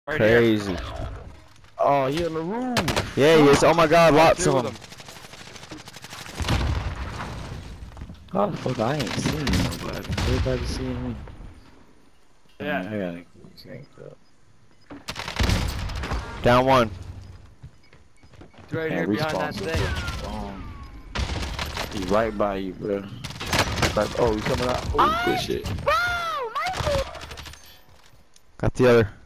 Right Crazy. here. Oh, he in the room. Yeah, he is. Oh my god, lots of them. How the fuck I ain't seen nobody? Everybody seeing me. Yeah. I gotta change up. Down one. He's right here behind that thing. He's right by you, bro. Like, oh, he's coming out. Oh, good shit. Got the other.